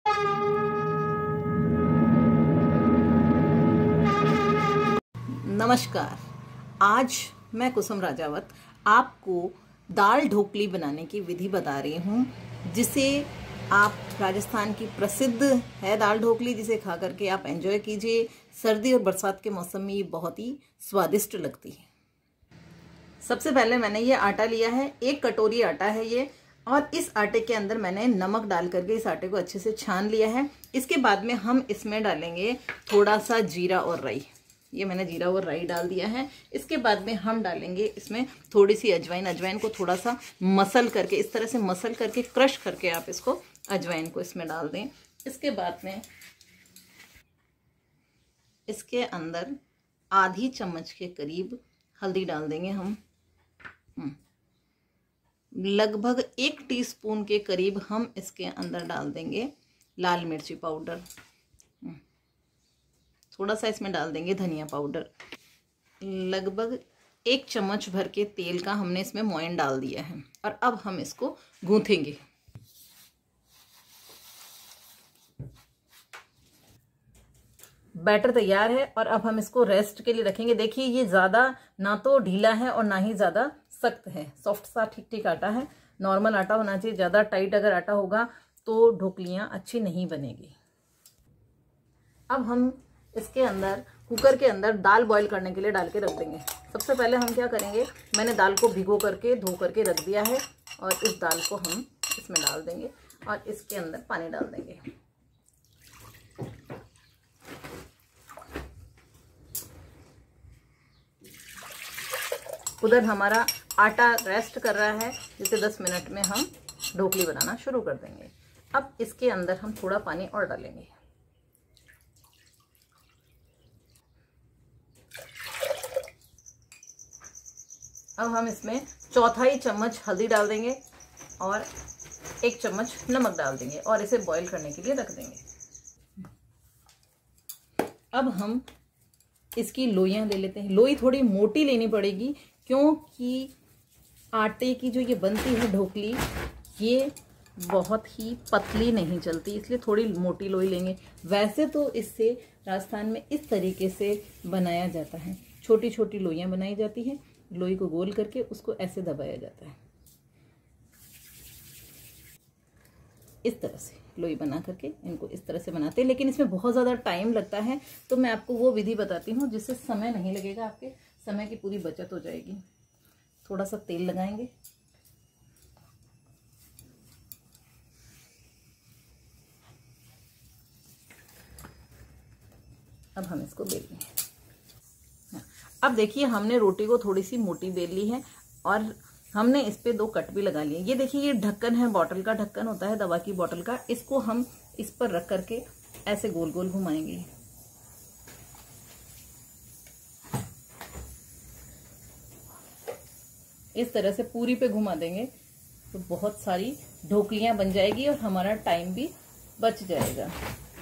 नमस्कार। आज मैं कुसुम राजावत आपको दाल ढोकली बनाने की विधि बता रही हूँ, जिसे आप राजस्थान की प्रसिद्ध है दाल ढोकली, जिसे खा करके आप एंजॉय कीजिए। सर्दी और बरसात के मौसम में ये बहुत ही स्वादिष्ट लगती है। सबसे पहले मैंने ये आटा लिया है, 1 कटोरी आटा है ये, और इस आटे के अंदर मैंने नमक डाल करके इस आटे को अच्छे से छान लिया है। इसके बाद में हम इसमें डालेंगे थोड़ा सा जीरा और राई। ये मैंने जीरा और राई डाल दिया है। इसके बाद में हम डालेंगे इसमें थोड़ी सी अजवाइन। अजवाइन को थोड़ा सा मसल करके, इस तरह से मसल करके, क्रश करके आप इसको अजवाइन को इसमें डाल दें। इसके बाद में इसके अंदर आधी चम्मच के करीब हल्दी डाल देंगे हम। लगभग 1 टीस्पून के करीब हम इसके अंदर डाल देंगे लाल मिर्ची पाउडर। थोड़ा सा इसमें डाल देंगे धनिया पाउडर। लगभग 1 चम्मच भर के तेल का हमने इसमें मोयन डाल दिया है, और अब हम इसको गूंथेंगे। बैटर तैयार है और अब हम इसको रेस्ट के लिए रखेंगे। देखिए, ये ज़्यादा ना तो ढीला है और ना ही ज़्यादा सख्त है, सॉफ्ट सा ठीक ठीक आटा है। नॉर्मल आटा होना चाहिए। ज़्यादा टाइट अगर आटा होगा तो ढोकलियाँ अच्छी नहीं बनेगी। अब हम इसके अंदर, कुकर के अंदर दाल बॉईल करने के लिए डाल के रख देंगे। सबसे पहले हम क्या करेंगे, मैंने दाल को भिगो करके धो करके रख दिया है, और इस दाल को हम इसमें डाल देंगे और इसके अंदर पानी डाल देंगे। उधर हमारा आटा रेस्ट कर रहा है, जिसे 10 मिनट में हम ढोकली बनाना शुरू कर देंगे। अब इसके अंदर हम थोड़ा पानी और डालेंगे। अब हम इसमें 1/4 चम्मच हल्दी डाल देंगे और 1 चम्मच नमक डाल देंगे और इसे बॉईल करने के लिए रख देंगे। अब हम इसकी लोइयां ले लेते हैं। लोई थोड़ी मोटी लेनी पड़ेगी, क्योंकि आटे की जो ये बनती है ढोकली, ये बहुत ही पतली नहीं चलती, इसलिए थोड़ी मोटी लोई लेंगे। वैसे तो इससे राजस्थान में इस तरीके से बनाया जाता है, छोटी छोटी लोइयां बनाई जाती हैं। लोई को गोल करके उसको ऐसे दबाया जाता है। इस तरह से लोई बना करके इनको इस तरह से बनाते हैं, लेकिन इसमें बहुत ज़्यादा टाइम लगता है, तो मैं आपको वो विधि बताती हूँ जिससे समय नहीं लगेगा, आपके समय की पूरी बचत हो जाएगी। थोड़ा सा तेल लगाएंगे। अब हम इसको बेल लेंगे। अब देखिए, हमने रोटी को थोड़ी सी मोटी बेल ली है और हमने इस पे 2 कट भी लगा लिए। ये देखिए, ये ढक्कन है, बॉटल का ढक्कन होता है, दवा की बॉटल का। इसको हम इस पर रख करके ऐसे गोल गोल घुमाएंगे। इस तरह से पूरी पे घुमा देंगे तो बहुत सारी ढोकलियां बन जाएगी और हमारा टाइम भी बच जाएगा।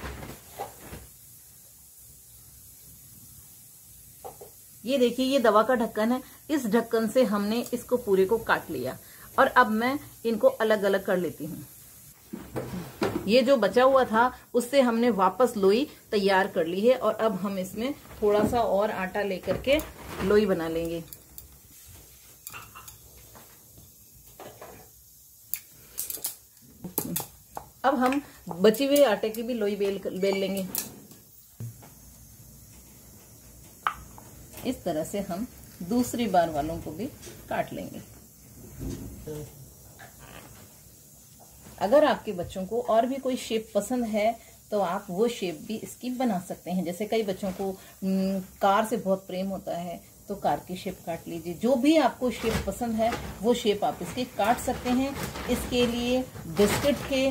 ये देखिए, ये दवा का ढक्कन है। इस ढक्कन से हमने इसको पूरे को काट लिया और अब मैं इनको अलग अलग कर लेती हूँ। ये जो बचा हुआ था उससे हमने वापस लोई तैयार कर ली है, और अब हम इसमें थोड़ा सा और आटा लेकर के लोई बना लेंगे। अब हम बची हुए आटे की भी लोई बेल लेंगे। इस तरह से हम दूसरी बार वालों को भी काट लेंगे। अगर आपके बच्चों को और भी कोई शेप पसंद है तो आप वो शेप भी इसकी बना सकते हैं। जैसे कई बच्चों को कार से बहुत प्रेम होता है, तो कार की शेप काट लीजिए। जो भी आपको शेप पसंद है वो शेप आप इसकी काट सकते हैं। इसके लिए बिस्किट के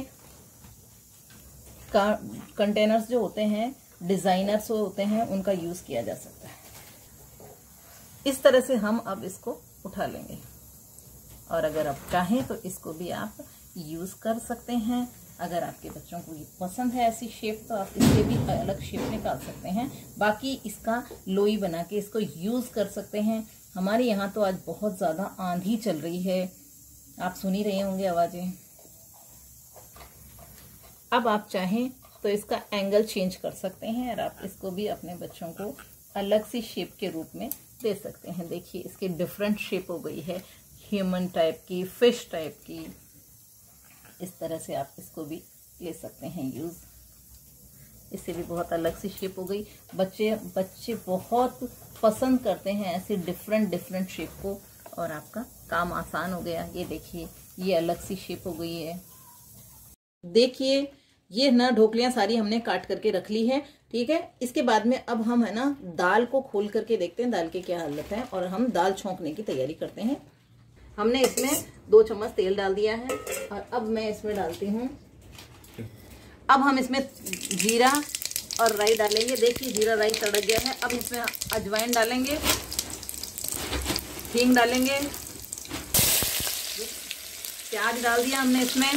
कंटेनर्स जो होते हैं, डिजाइनर्स होते हैं, उनका यूज किया जा सकता है। इस तरह से हम अब इसको उठा लेंगे, और अगर आप चाहें तो इसको भी आप यूज कर सकते हैं। अगर आपके बच्चों को ये पसंद है ऐसी शेप, तो आप इससे भी अलग शेप निकाल सकते हैं। बाकी इसका लोई बना के इसको यूज कर सकते हैं। हमारे यहाँ तो आज बहुत ज्यादा आंधी चल रही है, आप सुन ही रहे होंगे आवाजें। अब आप चाहें तो इसका एंगल चेंज कर सकते हैं और आप इसको भी अपने बच्चों को अलग सी शेप के रूप में दे सकते हैं। देखिए इसकी डिफरेंट शेप हो गई है, ह्यूमन टाइप की, फिश टाइप की। इस तरह से आप इसको भी ले सकते हैं यूज़। इससे भी बहुत अलग सी शेप हो गई। बच्चे बहुत पसंद करते हैं ऐसे डिफरेंट शेप को, और आपका काम आसान हो गया। ये देखिए ये अलग सी शेप हो गई है। देखिए ये ना ढोकलियां सारी हमने काट करके रख ली है, ठीक है। इसके बाद में अब हम है ना दाल को खोल करके देखते हैं दाल की क्या हालत है, और हम दाल छौंकने की तैयारी करते हैं। हमने इसमें 2 चम्मच तेल डाल दिया है, और अब मैं इसमें डालती हूँ, अब हम इसमें जीरा और राई डालेंगे। देखिए जीरा राई तड़क गया है। अब इसमें अजवाइन डालेंगे, हींग डालेंगे, प्याज डाल दिया हमने इसमें,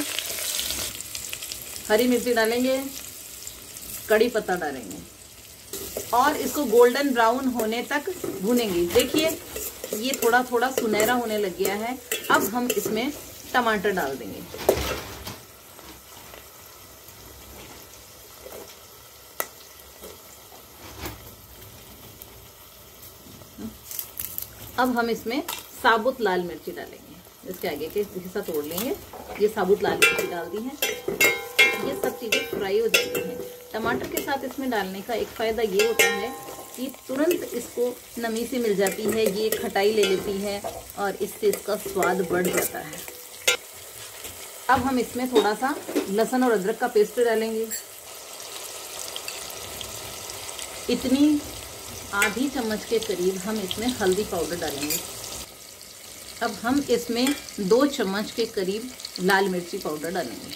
हरी मिर्ची डालेंगे, कड़ी पत्ता डालेंगे, और इसको गोल्डन ब्राउन होने तक भूनेंगे। देखिए ये थोड़ा थोड़ा सुनहरा होने लग गया है। अब हम इसमें टमाटर डाल देंगे। अब हम इसमें साबुत लाल मिर्ची डालेंगे। इसके आगे के हिस्सा तोड़ लेंगे। ये साबुत लाल मिर्ची डाल दी है। ये सब चीजें फ्राई हो जाती हैं। टमाटर के साथ इसमें डालने का एक फायदा ये होता है कि तुरंत इसको नमी सी मिल जाती है, ये खटाई ले लेती है, और इससे इसका स्वाद बढ़ जाता है। अब हम इसमें थोड़ा सा लहसुन और अदरक का पेस्ट डालेंगे। इतनी आधी चम्मच के करीब हम इसमें हल्दी पाउडर डालेंगे। अब हम इसमें 2 चम्मच के करीब लाल मिर्ची पाउडर डालेंगे।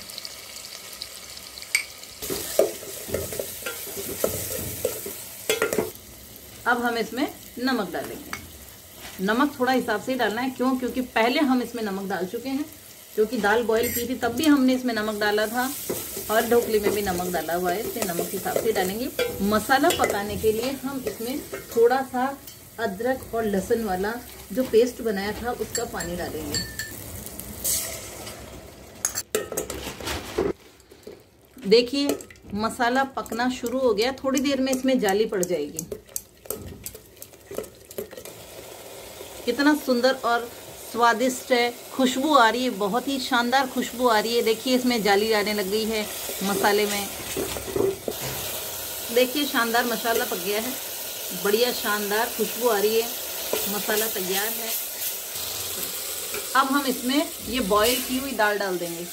अब हम इसमें नमक डालेंगे। नमक थोड़ा हिसाब से ही डालना है, क्यों? क्योंकि पहले हम इसमें नमक डाल चुके हैं, क्योंकि दाल बॉईल की थी तब भी हमने इसमें नमक डाला था, और ढोकली में भी नमक डाला हुआ है, इसलिए नमक हिसाब से डालेंगे। मसाला पकाने के लिए हम इसमें थोड़ा सा अदरक और लहसुन वाला जो पेस्ट बनाया था उसका पानी डालेंगे। देखिए मसाला पकना शुरू हो गया, थोड़ी देर में इसमें जाली पड़ जाएगी। कितना सुंदर और स्वादिष्ट है, खुशबू आ रही है, बहुत ही शानदार खुशबू आ रही है। देखिए इसमें जाली आने लग गई है मसाले में। देखिए शानदार मसाला पक गया है, बढ़िया शानदार खुशबू आ रही है, मसाला तैयार है। अब हम इसमें ये बॉईल की हुई दाल डाल देंगे।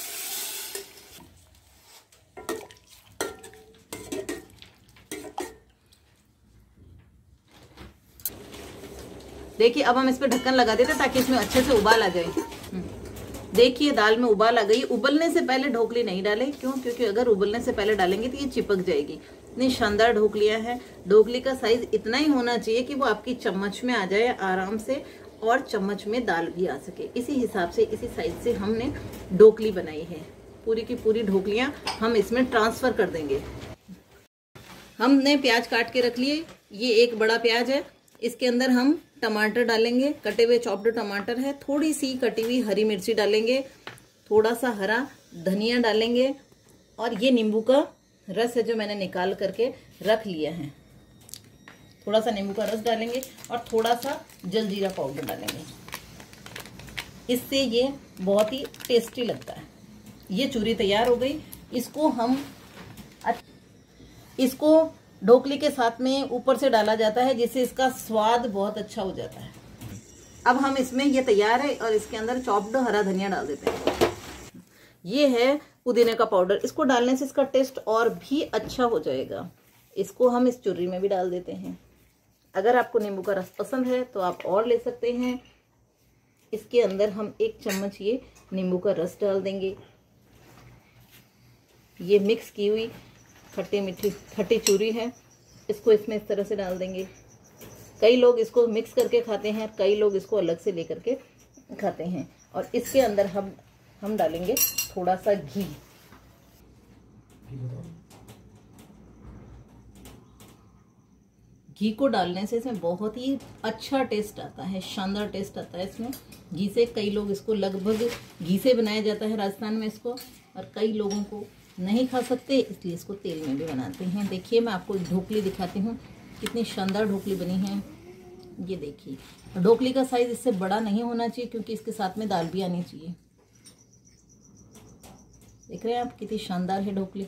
देखिए अब हम इस पर ढक्कन लगा देते ताकि इसमें अच्छे से उबाल आ जाए। देखिए दाल में उबाल आ गई। उबलने से पहले ढोकली नहीं डालें, क्यों? क्योंकि अगर उबलने से पहले डालेंगे तो ये चिपक जाएगी। इतनी शानदार ढोकलियां हैं। ढोकली का साइज इतना ही होना चाहिए कि वो आपकी चम्मच में आ जाए आराम से, और चम्मच में दाल भी आ सके। इसी हिसाब से, इसी साइज से हमने ढोकली बनाई है। पूरी की पूरी ढोकलियां हम इसमें ट्रांसफर कर देंगे। हमने प्याज काट के रख लिए। ये एक बड़ा प्याज है, इसके अंदर हम टमाटर डालेंगे, कटे हुए चॉप्ड टमाटर है, थोड़ी सी कटी हुई हरी मिर्ची डालेंगे, थोड़ा सा हरा धनिया डालेंगे, और ये नींबू का रस है जो मैंने निकाल करके रख लिया है। थोड़ा सा नींबू का रस डालेंगे और थोड़ा सा जलजीरा पाउडर डालेंगे। इससे ये बहुत ही टेस्टी लगता है। ये चूरी तैयार हो गई। इसको ढोकली के साथ में ऊपर से डाला जाता है, जिससे इसका स्वाद बहुत अच्छा हो जाता है। अब हम इसमें ये तैयार है, और इसके अंदर चॉप्ड हरा धनिया डाल देते हैं। ये है पुदीने का पाउडर, इसको डालने से इसका टेस्ट और भी अच्छा हो जाएगा। इसको हम इस चुर्री में भी डाल देते हैं। अगर आपको नींबू का रस पसंद है तो आप और ले सकते हैं। इसके अंदर हम 1 चम्मच ये नींबू का रस डाल देंगे। ये मिक्स की हुई खट्टी चूरी है, इसको इसमें इस तरह से डाल देंगे। कई लोग इसको मिक्स करके खाते हैं, कई लोग इसको अलग से लेकर के खाते हैं। और इसके अंदर हम डालेंगे थोड़ा सा घी। घी को डालने से इसमें बहुत ही अच्छा टेस्ट आता है, शानदार टेस्ट आता है इसमें घी से। कई लोग इसको लगभग घी से बनाया जाता है राजस्थान में इसको, और कई लोगों को नहीं खा सकते, इसलिए इसको तेल में भी बनाते हैं। देखिए मैं आपको ढोकली दिखाती हूँ, कितनी शानदार ढोकली बनी है। ये देखिए, ढोकली का साइज इससे बड़ा नहीं होना चाहिए क्योंकि इसके साथ में दाल भी आनी चाहिए। देख रहे हैं आप कितनी शानदार है ढोकली।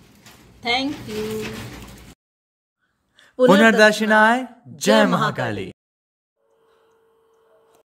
Thank you. पुनर्दर्शनाय जय महाकाली।